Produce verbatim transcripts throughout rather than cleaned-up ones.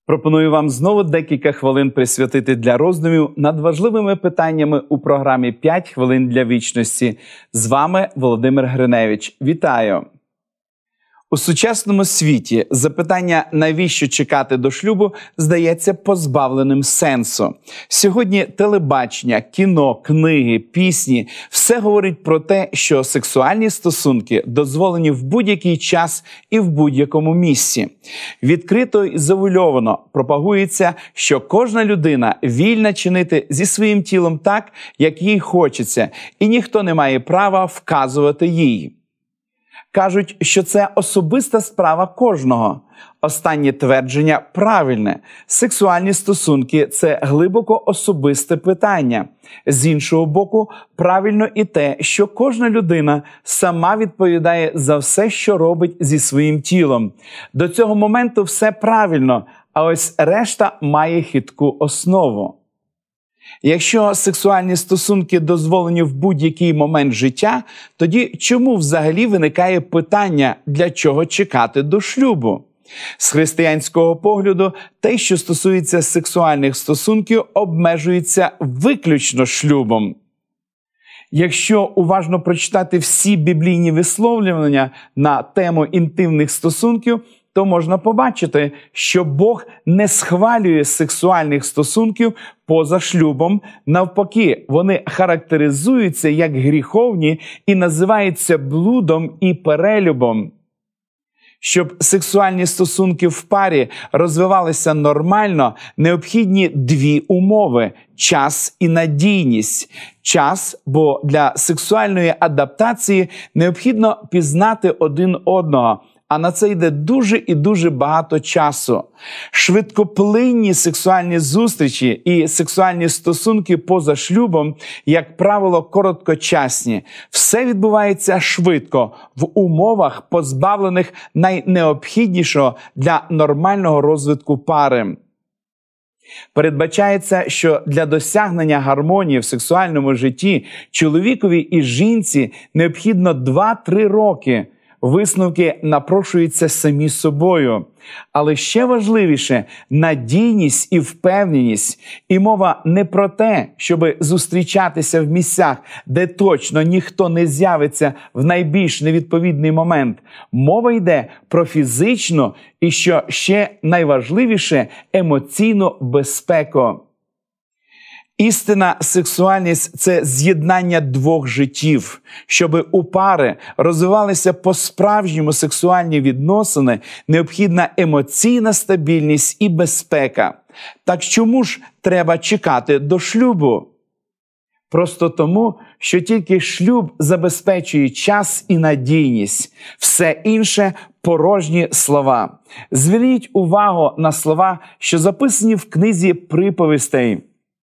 Пропоную вам знову декілька хвилин присвятити для роздумів над важливими питаннями у програмі «п'ять хвилин для вічності». З вами Володимир Гриневич. Вітаю! У сучасному світі запитання «навіщо чекати до шлюбу» здається позбавленим сенсу. Сьогодні телебачення, кіно, книги, пісні – все говорить про те, що сексуальні стосунки дозволені в будь-який час і в будь-якому місці. Відкрито і завуальовано пропагується, що кожна людина вільна чинити зі своїм тілом так, як їй хочеться, і ніхто не має права вказувати їй. Кажуть, що це особиста справа кожного. Останнє твердження правильне. Сексуальні стосунки – це глибоко особисте питання. З іншого боку, правильно і те, що кожна людина сама відповідає за все, що робить зі своїм тілом. До цього моменту все правильно, а ось решта має хитку основу. Якщо сексуальні стосунки дозволені в будь-який момент життя, тоді чому взагалі виникає питання, для чого чекати до шлюбу? З християнського погляду, те, що стосується сексуальних стосунків, обмежується виключно шлюбом. Якщо уважно прочитати всі біблійні висловлювання на тему інтимних стосунків, то можна побачити, що Бог не схвалює сексуальних стосунків поза шлюбом. Навпаки, вони характеризуються як гріховні і називаються блудом і перелюбом. Щоб сексуальні стосунки в парі розвивалися нормально, необхідні дві умови – час і надійність. Час, бо для сексуальної адаптації необхідно пізнати один одного, а на це йде дуже і дуже багато часу. Швидкоплинні сексуальні зустрічі і сексуальні стосунки поза шлюбом, як правило, короткочасні. Все відбувається швидко, в умовах, позбавлених найнеобхіднішого для нормального розвитку пари. Передбачається, що для досягнення гармонії в сексуальному житті чоловікові і жінці необхідно два-три роки. Висновки напрошуються самі собою. Але ще важливіше – надійність і впевненість. І мова не про те, щоб зустрічатися в місцях, де точно ніхто не з'явиться в найбільш невідповідний момент. Мова йде про фізичну і, що ще найважливіше, емоційну безпеку. Істинна сексуальність – це з'єднання двох життів. Щоб у пари розвивалися по-справжньому сексуальні відносини, необхідна емоційна стабільність і безпека. Так чому ж треба чекати до шлюбу? Просто тому, що тільки шлюб забезпечує час і надійність. Все інше – порожні слова. Зверніть увагу на слова, що записані в книзі приповістей.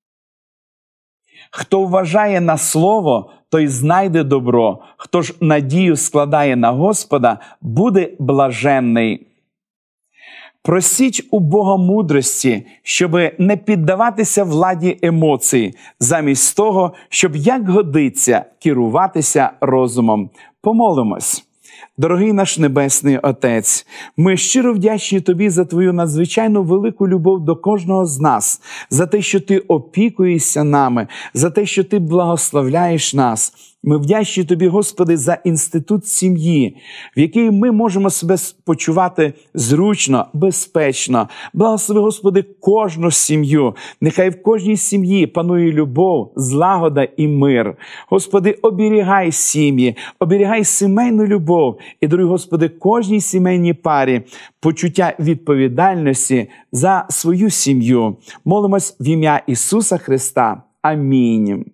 «Хто вважає на слово, той знайде добро, хто ж надію складає на Господа, буде блаженний». Просіть у Бога мудрості, щоб не піддаватися владі емоцій, замість того, щоб, як годиться, керуватися розумом. Помолимось. Дорогий наш Небесний Отець, ми щиро вдячні Тобі за Твою надзвичайно велику любов до кожного з нас, за те, що Ти опікуєшся нами, за те, що Ти благословляєш нас. Ми вдячні Тобі, Господи, за інститут сім'ї, в якій ми можемо себе почувати зручно, безпечно. Благослови, Господи, кожну сім'ю. Нехай в кожній сім'ї панує любов, злагода і мир. Господи, оберігай сім'ї, оберігай сімейну любов. І, дорогі Господи, кожній сімейній парі почуття відповідальності за свою сім'ю. Молимось в ім'я Ісуса Христа. Амінь.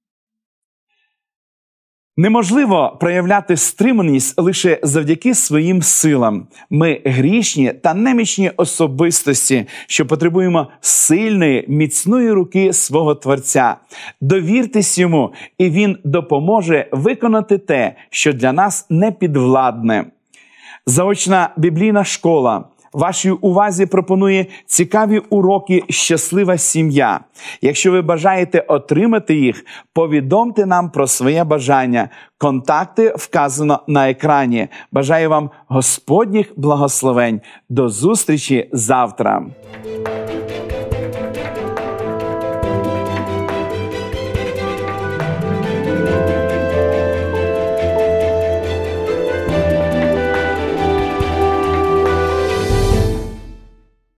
Неможливо проявляти стриманість лише завдяки своїм силам. Ми грішні та немічні особистості, що потребуємо сильної, міцної руки свого Творця. Довіртесь йому, і він допоможе виконати те, що для нас не підвладне. Заочна біблійна школа Вашій увазі пропонує цікаві уроки «Щаслива сім'я». Якщо ви бажаєте отримати їх, повідомте нам про своє бажання. Контакти вказано на екрані. Бажаю вам Господніх благословень. До зустрічі завтра!